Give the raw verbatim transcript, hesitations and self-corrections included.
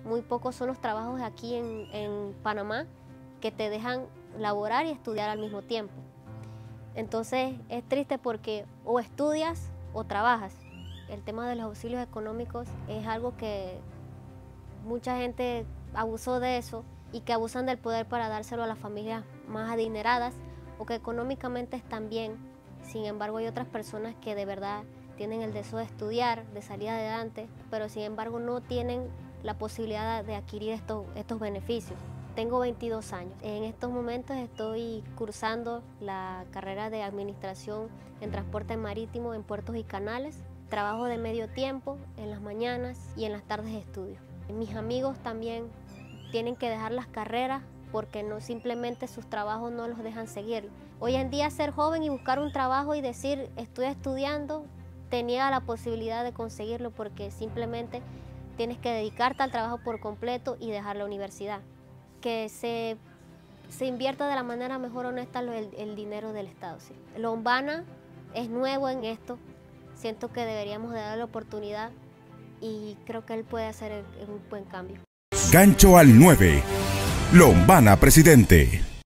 muy pocos son los trabajos aquí en, en Panamá que te dejan laborar y estudiar al mismo tiempo. Entonces es triste porque o estudias o trabajas. El tema de los auxilios económicos es algo que mucha gente abusó de eso y que abusan del poder para dárselo a las familias más adineradas o que económicamente están bien. Sin embargo, hay otras personas que de verdad tienen el deseo de estudiar, de salir adelante, pero sin embargo no tienen la posibilidad de adquirir estos, estos beneficios. Tengo veintidós años. En estos momentos estoy cursando la carrera de Administración en Transporte Marítimo en Puertos y Canales. Trabajo de medio tiempo en las mañanas y en las tardes estudio. Mis amigos también tienen que dejar las carreras porque no simplemente sus trabajos no los dejan seguir. Hoy en día ser joven y buscar un trabajo y decir estoy estudiando te niega la posibilidad de conseguirlo porque simplemente tienes que dedicarte al trabajo por completo y dejar la universidad. Que se, se invierta de la manera mejor honesta el, el dinero del Estado. Sí. Lombana es nuevo en esto, siento que deberíamos de darle la oportunidad y creo que él puede hacer un buen cambio. Gancho al nueve. Lombana presidente.